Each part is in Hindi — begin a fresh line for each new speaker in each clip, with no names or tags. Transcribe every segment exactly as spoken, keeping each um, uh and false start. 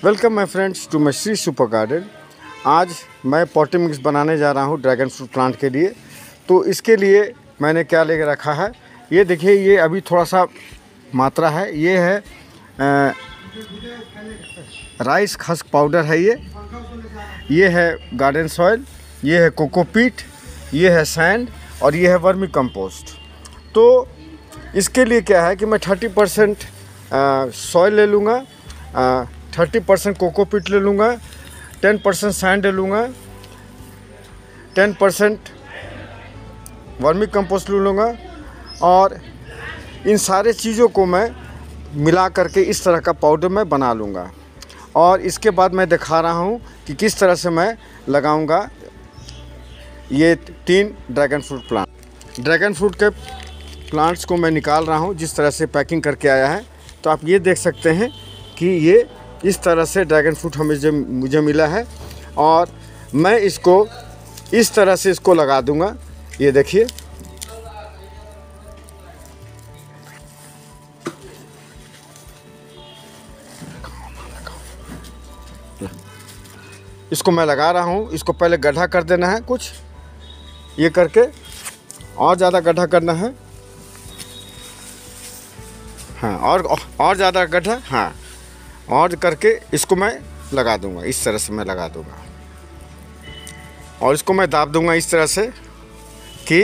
Welcome my friends to my Shri super garden. आज मैं पॉटी मिक्स बनाने जा रहा हूँ ड्रैगन फ्रूट प्लांट के लिए। तो इसके लिए मैंने क्या लेकर रखा है, ये देखिए, ये अभी थोड़ा सा मात्रा है। ये है आ, राइस खस्क पाउडर है। ये ये है गार्डन सॉइल, ये है कोकोपीट, ये है सैंड और ये है वर्मी कंपोस्ट। तो इसके लिए क्या है कि मैं थर्टी परसेंट सॉइल ले लूँगा, थर्टी परसेंट कोकोपीट ले लूँगा, टेन परसेंट सैंड ले लूँगा, टेन परसेंट वर्मी कंपोस्ट ले लूँगा और इन सारे चीज़ों को मैं मिला करके इस तरह का पाउडर मैं बना लूँगा। और इसके बाद मैं दिखा रहा हूँ कि किस तरह से मैं लगाऊँगा ये तीन dragon fruit plant. Dragon fruit के प्लांट्स को मैं निकाल रहा हूँ जिस तरह से पैकिंग करके आया है। तो आप ये देख सकते हैं कि ये इस तरह से ड्रैगन फ्रूट हमें जो मुझे मिला है और मैं इसको इस तरह से इसको लगा दूंगा। ये देखिए, इसको मैं लगा रहा हूँ। इसको पहले गड्ढा कर देना है, कुछ ये करके और ज़्यादा गड्ढा करना है। हाँ, और और ज़्यादा गड्ढा, हाँ, और करके इसको मैं लगा दूंगा। इस तरह से मैं लगा दूंगा और इसको मैं दाब दूंगा इस तरह से कि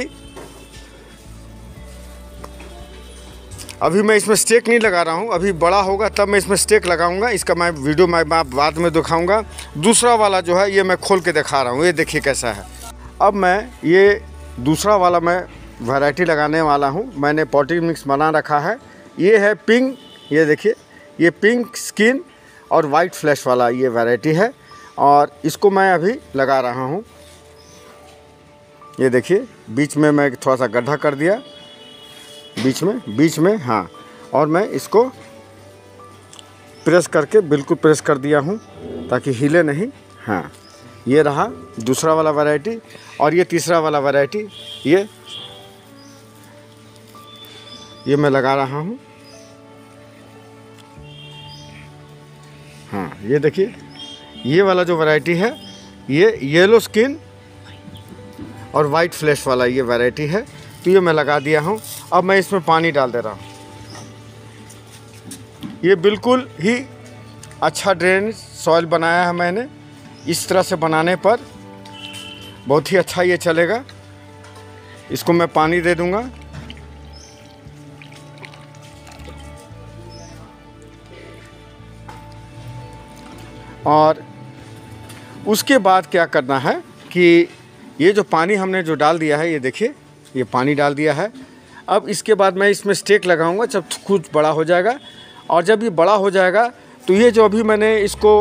अभी मैं इसमें स्टेक नहीं लगा रहा हूँ। अभी बड़ा होगा तब मैं इसमें स्टेक लगाऊंगा। इसका मैं वीडियो मैं बाद में दिखाऊंगा। दूसरा वाला जो है ये मैं खोल के दिखा रहा हूँ, ये देखिए कैसा है। अब मैं ये दूसरा वाला मैं वैरायटी लगाने वाला हूँ। मैंने पॉटी मिक्स बना रखा है। ये है पिंक, ये देखिए, ये पिंक स्किन और वाइट फ्लैश वाला ये वैरायटी है और इसको मैं अभी लगा रहा हूँ। ये देखिए, बीच में मैं थोड़ा सा गड्ढा कर दिया, बीच में बीच में हाँ, और मैं इसको प्रेस करके बिल्कुल प्रेस कर दिया हूँ ताकि हिले नहीं। हाँ, ये रहा दूसरा वाला वैरायटी और ये तीसरा वाला वैरायटी, ये ये मैं लगा रहा हूँ। हाँ, ये देखिए, ये वाला जो वैरायटी है ये येलो स्किन और वाइट फ्लैश वाला ये वैरायटी है। तो ये मैं लगा दिया हूँ। अब मैं इसमें पानी डाल दे रहा हूँ। ये बिल्कुल ही अच्छा ड्रेन सॉइल बनाया है मैंने। इस तरह से बनाने पर बहुत ही अच्छा ये चलेगा। इसको मैं पानी दे दूँगा। और उसके बाद क्या करना है कि ये जो पानी हमने जो डाल दिया है, ये देखिए, ये पानी डाल दिया है। अब इसके बाद मैं इसमें स्टेक लगाऊंगा जब कुछ बड़ा हो जाएगा। और जब ये बड़ा हो जाएगा तो ये जो अभी मैंने इसको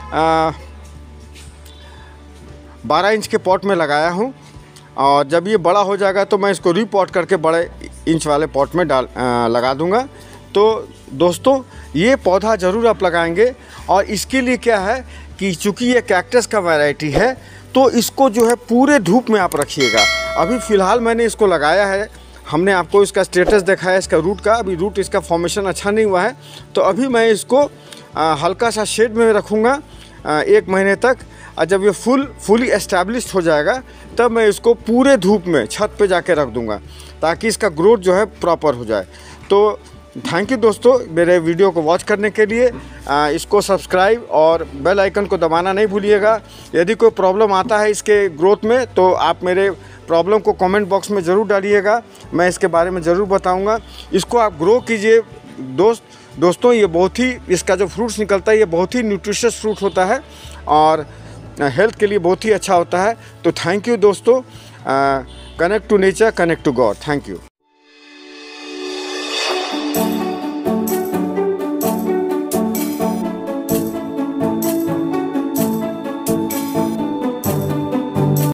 बारह इंच के पॉट में लगाया हूँ और जब ये बड़ा हो जाएगा तो मैं इसको रीपॉट करके बड़े इंच वाले पॉट में डाल आ, लगा दूँगा। तो दोस्तों, ये पौधा ज़रूर आप लगाएंगे। और इसके लिए क्या है कि चूँकि ये कैक्टस का वैरायटी है तो इसको जो है पूरे धूप में आप रखिएगा। अभी फ़िलहाल मैंने इसको लगाया है, हमने आपको इसका स्टेटस दिखाया इसका रूट का। अभी रूट इसका फॉर्मेशन अच्छा नहीं हुआ है तो अभी मैं इसको आ, हल्का सा शेड में रखूँगा एक महीने तक। और जब ये फुल फुली एस्टैब्लिश्ड हो जाएगा तब मैं इसको पूरे धूप में छत पे जाके रख दूँगा ताकि इसका ग्रोथ जो है प्रॉपर हो जाए। तो थैंक यू दोस्तों मेरे वीडियो को वॉच करने के लिए। आ, इसको सब्सक्राइब और बेल आइकन को दबाना नहीं भूलिएगा। यदि कोई प्रॉब्लम आता है इसके ग्रोथ में तो आप मेरे प्रॉब्लम को कमेंट बॉक्स में ज़रूर डालिएगा, मैं इसके बारे में ज़रूर बताऊंगा। इसको आप ग्रो कीजिए दोस्त दोस्तों ये बहुत ही, इसका जो फ्रूट्स निकलता है ये बहुत ही न्यूट्रिशियस फ्रूट होता है और हेल्थ के लिए बहुत ही अच्छा होता है। तो थैंक यू दोस्तों। Connect to nature, connect to God. Thank you.